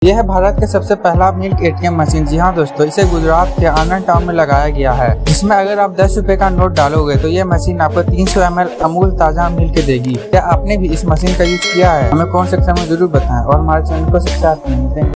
यह है भारत के सबसे पहला मिल्क एटीएम मशीन। जी हाँ दोस्तों, इसे गुजरात के आनंद टाउन में लगाया गया है, जिसमें अगर आप 10 रुपए का नोट डालोगे तो यह मशीन आपको 300 ml अमूल ताजा मिल्क देगी। क्या आपने भी इस मशीन का यूज किया है? हमें कमेंट सेक्शन में जरूर बताएं और हमारे चैनल को सब्सक्राइब करें।